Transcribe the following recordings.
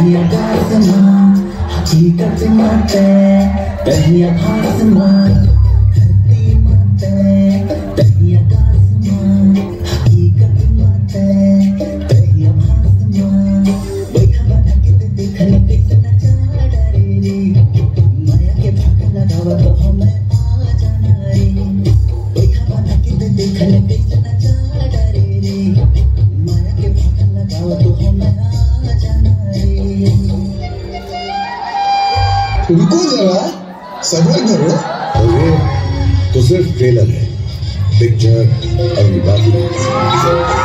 tiada semua hakikat mate tiada semua hati mate tiada semua hakikat mate tiada semua berkhabar kita देखने पे सदा चाह रे माया के भाग लगावा तो हमें आ जाना रे berkhabar kita देखने पे सदा चाह रे माया के भाग लगावा तो हमें आ जाना रे। रुको जरा सब्र करो। ये तो सिर्फ ट्रेलर है, पिक्चर अभी बाकी है।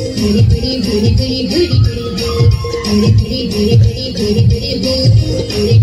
Pretty